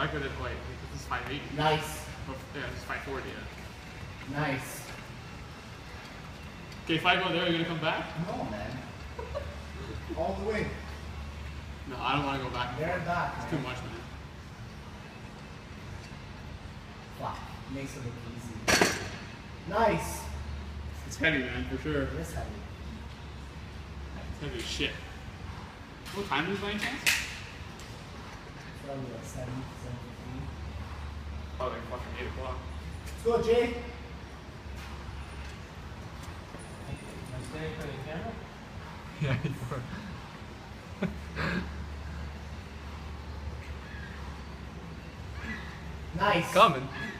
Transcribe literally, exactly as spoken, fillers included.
I could have, wait, this is five eighty. Nice. Oh, yeah, this is five forty. Yeah. Nice. Okay, if I go there, are you gonna come back? No, man. All the way. No, I don't want to go back. There and back. It's man. too much, man. Fuck. Makes it look easy. Nice. It's heavy, man, for sure. It is heavy. It's heavy as shit. What time is it by any chance? Probably like seven, seven fifteen. Oh, like fucking eight o'clock. Let's go, Jay. Am I staying for the camera? Yeah, you are. Nice. Coming.